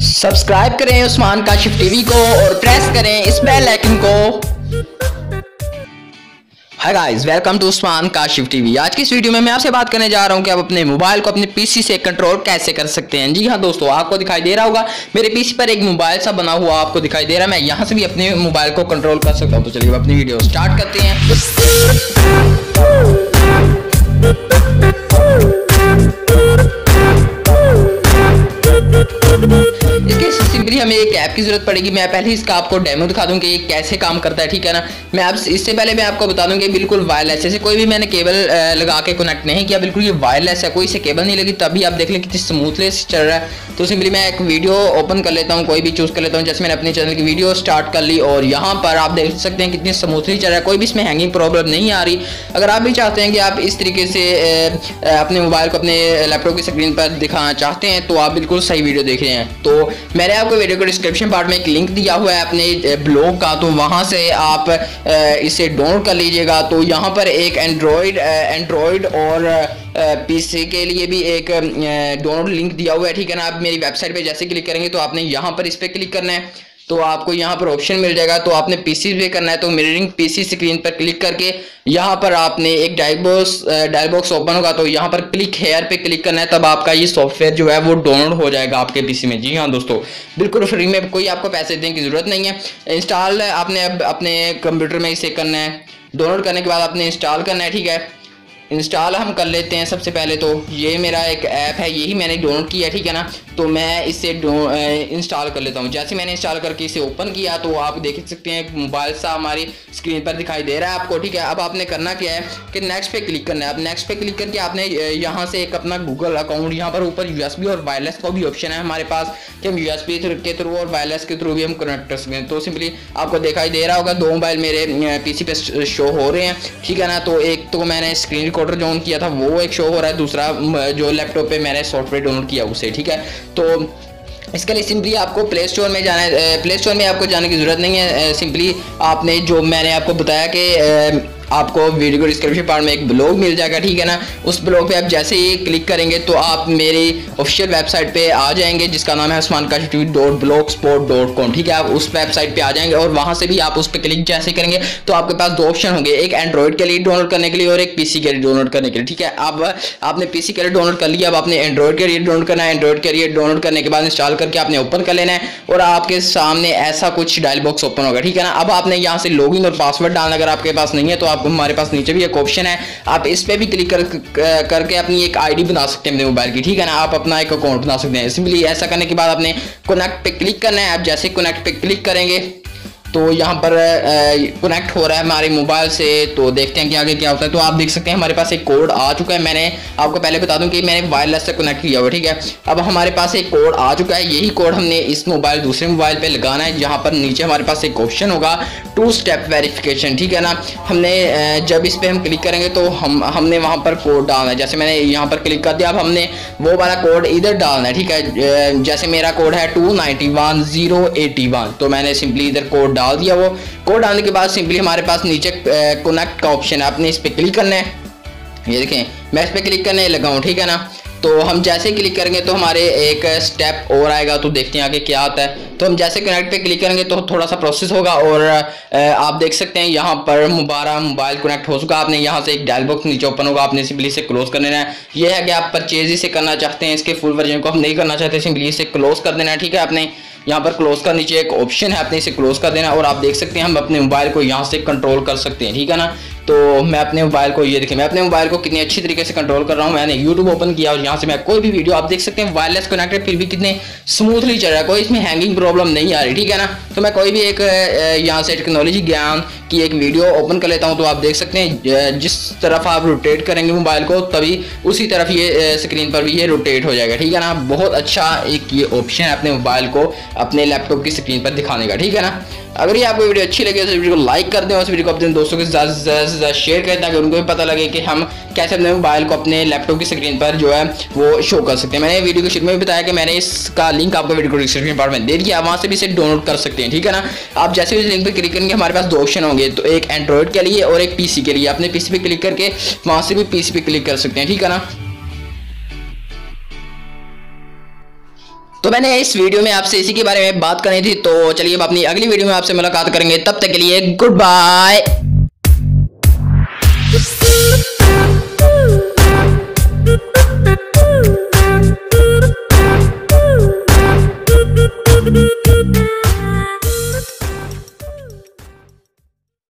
Subscribe करें Usman Kashif TV को और प्रेस करें इस बेल आइकन को। Hi guys, welcome to Usman Kashif TV. आज की इस वीडियो में मैं आपसे बात करने जा रहा हूं कि आप अपने मोबाइल को अपने पीसी से कंट्रोल कैसे कर सकते हैं। जी हां दोस्तों, आपको दिखाई दे रहा होगा मेरे पीसी पर एक मोबाइल सा बना हुआ आपको दिखाई दे रहा है। मैं यहां से भी अपने मोबाइल को कंट्रोल कर सकता हूं। तो चलिए अपनी वीडियो स्टार्ट करते हैं। इसके सिंपली हमें एक ऐप की जरूरत पड़ेगी। मैं पहले इसका आपको डेमो दिखा दूं कि ये कैसे काम करता है, ठीक है ना। मैं अब इससे पहले मैं आपको बता दूं कि बिल्कुल वायरलेस, जैसे कोई भी मैंने केबल लगा के कनेक्ट नहीं किया, बिल्कुल ये वायरलेस है, कोई से केबल नहीं लगी। तभी आप देख लें कितनी स्मूथली चल रहा है। तो सिंपली मैं एक वीडियो ओपन कर लेता हूँ, कोई भी चूज कर लेता हूँ। जैसे मैंने अपने चैनल की वीडियो स्टार्ट कर ली और यहाँ पर आप देख सकते हैं कितनी स्मूथली चल रहा है, कोई भी इसमें हैंगिंग प्रॉब्लम नहीं आ रही। अगर आप भी चाहते हैं कि आप इस तरीके से अपने मोबाइल को अपने लैपटॉप की स्क्रीन पर दिखाना चाहते हैं तो आप बिल्कुल सही वीडियो देख रहे हैं। तो मैंने आपको वीडियो को डिस्क्रिप्शन पार्ट में एक लिंक दिया हुआ है अपने ब्लॉग का, तो वहां से आप इसे डाउनलोड कर लीजिएगा। तो यहाँ पर एक एंड्रॉयड और पीसी के लिए भी एक डाउनलोड लिंक दिया हुआ है, ठीक है ना। आप मेरी वेबसाइट पे जैसे क्लिक करेंगे तो आपने यहाँ पर इस पर क्लिक करना है, तो आपको यहाँ पर ऑप्शन मिल जाएगा। तो आपने पीसी पे करना है, तो मिररिंग पीसी स्क्रीन पर क्लिक करके यहाँ पर आपने एक डायल बॉक्स ओपन होगा, तो यहाँ पर क्लिक हेयर पे क्लिक करना है। तब आपका ये सॉफ्टवेयर जो है वो डाउनलोड हो जाएगा आपके पीसी में। जी हाँ दोस्तों, बिल्कुल फ्री में, कोई आपको पैसे देने की जरूरत नहीं है। इंस्टॉल आपने अब अपने कंप्यूटर में इसे करना है। डाउनलोड करने के बाद आपने इंस्टॉल करना है, ठीक है। इंस्टॉल हम कर लेते हैं। सबसे पहले तो ये मेरा एक ऐप है, यही मैंने डाउनलोड किया, ठीक है ना। तो मैं इसे इंस्टॉल कर लेता हूँ। जैसे मैंने इंस्टॉल करके इसे ओपन किया तो आप देख सकते हैं मोबाइल सा हमारी स्क्रीन पर दिखाई दे रहा है आपको, ठीक है। अब आपने करना क्या है कि नेक्स्ट पे क्लिक करना है। अब नेक्स्ट पे क्लिक करके आपने यहाँ से एक अपना गूगल अकाउंट, यहाँ पर ऊपर यूएसबी और वायरलेस का भी ऑप्शन है हमारे पास कि हम यूएसबी के थ्रू और वायरलेस के थ्रू भी हम कनेक्ट कर सकते हैं। तो सिंपली आपको दिखाई दे रहा होगा दो मोबाइल मेरे पीसी पे शो हो रहे हैं, ठीक है ना। तो एक तो मैंने स्क्रीन रिकॉर्डर जो ऑन किया था वो एक शो हो रहा है, दूसरा जो लैपटॉप पे मैंने सॉफ्टवेयर डाउनलोड किया उसे, ठीक है। तो इसके लिए सिंपली आपको प्ले स्टोर में जाना है। प्ले स्टोर में आपको जाने की ज़रूरत नहीं है। सिंपली आपने जो मैंने आपको बताया कि आपको वीडियो को डिस्क्रिप्शन पार्ट में एक ब्लॉग मिल जाएगा, ठीक है ना। उस ब्लॉग पे आप जैसे ही क्लिक करेंगे तो आप मेरी ऑफिशियल वेबसाइट पे आ जाएंगे जिसका नाम है usmankashi.blogspot.com, ठीक है। आप उस वेबसाइट पे आ जाएंगे और वहां से भी आप उस पर क्लिक जैसे करेंगे तो आपके पास दो ऑप्शन होंगे, एक एंड्रॉइड के लिए डाउनलोड करने के लिए और एक पीसी के लिए डाउनलोड करने के लिए, ठीक है। अब आपने पीसी के लिए डाउनलोड कर लिया, अब आपने एंड्रॉइड के लिए डाउनलोड करना है। एंड्रॉइड के लिए डाउनलोड करने के बाद इंस्टॉल करके आपने ओपन कर लेना है और आपके सामने ऐसा कुछ डायल बॉक्स ओपन होगा, ठीक है ना। अब आपने यहाँ से लॉगिन और पासवर्ड डालना, अगर आपके पास नहीं है तो आपको हमारे पास नीचे भी एक ऑप्शन है, आप इस पे भी क्लिक करके अपनी एक आईडी बना सकते हैं अपने मोबाइल की, ठीक है ना। आप अपना एक अकाउंट बना सकते हैं। सिंपली ऐसा करने के बाद आपने कनेक्ट पे क्लिक करना है। आप जैसे कनेक्ट पे क्लिक करेंगे तो यहाँ पर कनेक्ट हो रहा है हमारे मोबाइल से। तो देखते हैं कि आगे क्या होता है। तो आप देख सकते हैं हमारे पास एक कोड आ चुका है। मैंने आपको पहले बता दूं कि मैंने वायरलेस से कनेक्ट किया हुआ, ठीक है। अब हमारे पास एक कोड आ चुका है, यही कोड हमने इस मोबाइल दूसरे मोबाइल पे लगाना है। जहाँ पर नीचे हमारे पास एक ऑप्शन होगा 2 स्टेप वेरिफिकेशन, ठीक है ना। हमने जब इस पर हम क्लिक करेंगे तो हमने वहाँ पर कोड डालना है। जैसे मैंने यहाँ पर क्लिक कर दिया, अब हमने वो वाला कोड इधर डालना है, ठीक है। जैसे मेरा कोड है 291081, तो मैंने सिंपली इधर कोड डाल दिया। वो कोड डालने के बाद सिंपली हमारे पास नीचे कनेक्ट का ऑप्शन है, आपने इस पे क्लिक करना है। ये देखें मैं इस पे क्लिक करने लगा हूँ, ठीक है ना। तो हम जैसे क्लिक करेंगे तो हमारे एक स्टेप और आएगा, तो देखते हैं आगे क्या आता है। तो हम जैसे कनेक्ट पे क्लिक करेंगे तो थोड़ा सा प्रोसेस होगा और आप देख सकते हैं यहाँ पर मोबाइल कनेक्ट हो चुका। आपने यहाँ से एक डायल बॉक्स नीचे ओपन होगा, आपने सिंपली इसे क्लोज कर देना है। ये है कि आप परचेज इसे करना चाहते हैं, इसके फुल वर्जन को हम नहीं करना चाहते, सिंपली इसे क्लोज कर देना है, ठीक है। आपने यहाँ पर क्लोज का नीचे एक ऑप्शन है, आपने इसे क्लोज कर देना और आप देख सकते हैं हम अपने मोबाइल को यहाँ से कंट्रोल कर सकते हैं, ठीक है ना। तो मैं अपने मोबाइल को, ये देखिए मैं अपने मोबाइल को कितनी अच्छी तरीके से कंट्रोल कर रहा हूँ। मैंने YouTube ओपन किया और यहाँ से मैं कोई भी वीडियो, आप देख सकते हैं वायरलेस कनेक्टेड फिर भी कितने स्मूथली चल रहा है, कोई इसमें हैंगिंग प्रॉब्लम नहीं आ रही, ठीक है ना। तो मैं कोई भी एक यहाँ से टेक्नोलॉजी ज्ञान की एक वीडियो ओपन कर लेता हूँ। तो आप देख सकते हैं जिस तरफ आप रोटेट करेंगे मोबाइल को तभी उसी तरफ ये स्क्रीन पर भी ये रोटेट हो जाएगा, ठीक है ना। बहुत अच्छा एक ये ऑप्शन है अपने मोबाइल को अपने लैपटॉप की स्क्रीन पर दिखाने का, ठीक है ना। अगर ये आपको वीडियो अच्छी लगे तो वीडियो को लाइक कर दें और इस वीडियो को अपने दोस्तों के साथ ज़्यादा शेयर करें ताकि उनको भी पता लगे कि हम कैसे अपने मोबाइल को अपने लैपटॉप की स्क्रीन पर जो है वो शो कर सकते हैं। मैंने वीडियो के शुरू में भी बताया कि मैंने इसका लिंक आपको वीडियो को डिस्क्रिप्शन पार्ट में दे दिया, वहाँ से भी इसे डाउनलोड कर सकते हैं, ठीक है ना। आप जैसे इस लिंक पर क्लिक करेंगे हमारे पास दो ऑप्शन होंगे, तो एक एंड्रॉइड के लिए और एक पीसी के लिए। अपने पीसी पे क्लिक करके वहाँ से भी पीसी पे क्लिक कर सकते हैं, ठीक है ना। तो मैंने इस वीडियो में आपसे इसी के बारे में बात करनी थी। तो चलिए अब अपनी अगली वीडियो में आपसे मुलाकात करेंगे, तब तक के लिए गुड बाय।